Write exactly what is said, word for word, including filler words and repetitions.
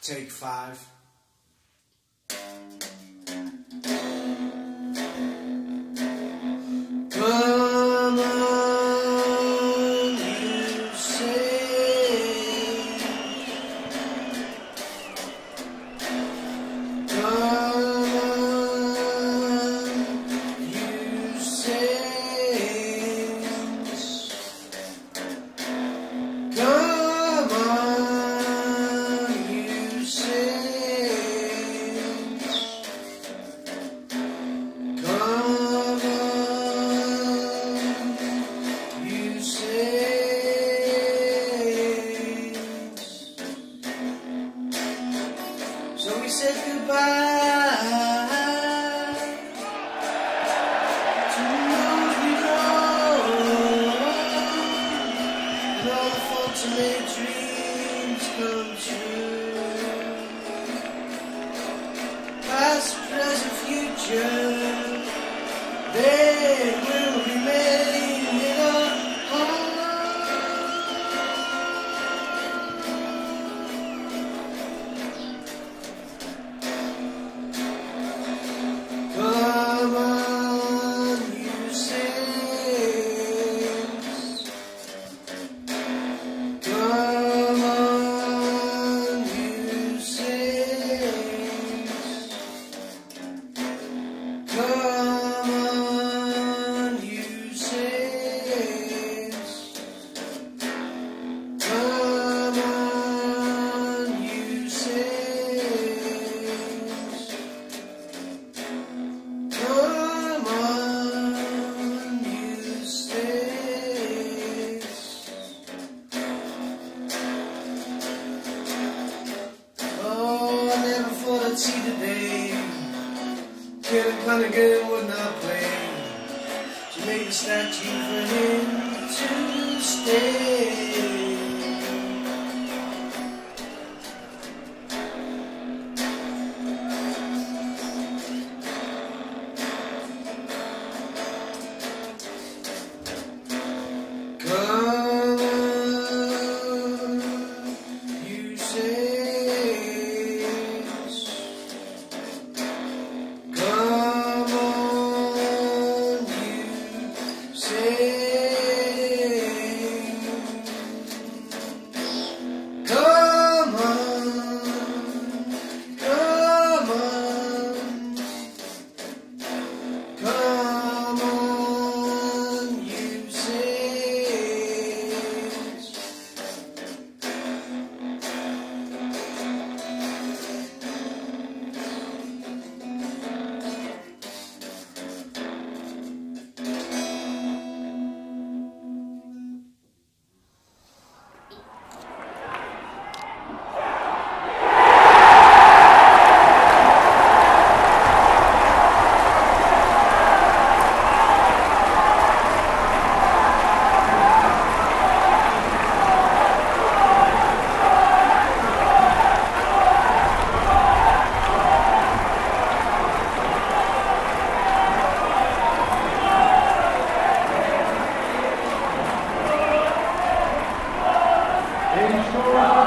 Take five. Come on, you say. Come on, you say. Come on, you say. So we said goodbye to those we know, and all the folks who made dreams come true. Past, present, future, they will remain in our hearts. Come on, you saints. Come on, you saints. Come on, you saints. Come on, you saints. Come on, you saints. Oh, I never thought I'd see the day. Getting kind of good would not play. She made a statue for him to stay. Come on, you saints. Come on, you saints. Come on, come on, come on, you saints. Ensure